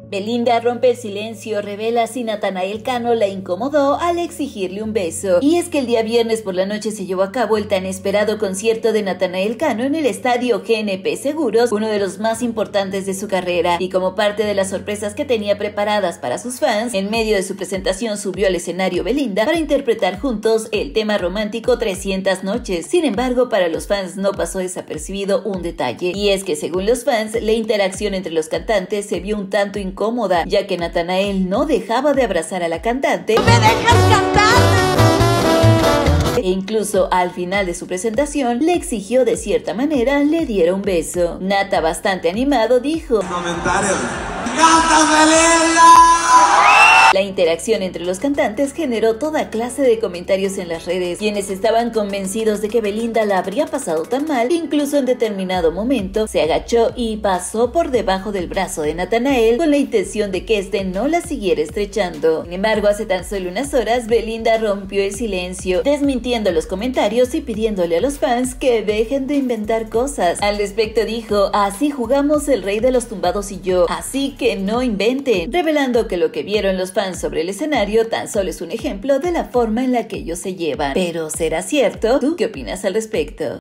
Belinda rompe el silencio, revela si Natanael Cano la incomodó al exigirle un beso. Y es que el día viernes por la noche se llevó a cabo el tan esperado concierto de Natanael Cano en el estadio GNP Seguros, uno de los más importantes de su carrera. Y como parte de las sorpresas que tenía preparadas para sus fans, en medio de su presentación subió al escenario Belinda para interpretar juntos el tema romántico 300 noches. Sin embargo, para los fans no pasó desapercibido un detalle, y es que según los fans, la interacción entre los cantantes se vio un tanto incómoda, ya que Natanael no dejaba de abrazar a la cantante. ¡Me dejas cantar! E incluso al final de su presentación le exigió de cierta manera le diera un beso. Nata, bastante animado, dijo: comentarios. ¡Canta, Belinda! La interacción entre los cantantes generó toda clase de comentarios en las redes, quienes estaban convencidos de que Belinda la habría pasado tan mal que incluso en determinado momento se agachó y pasó por debajo del brazo de Natanael con la intención de que éste no la siguiera estrechando. Sin embargo, hace tan solo unas horas Belinda rompió el silencio, desmintiendo los comentarios y pidiéndole a los fans que dejen de inventar cosas. Al respecto dijo: así jugamos el rey de los tumbados y yo, así que no inventen, revelando que lo que vieron los fans sobre el escenario tan solo es un ejemplo de la forma en la que ellos se llevan. Pero ¿será cierto? ¿Tú qué opinas al respecto?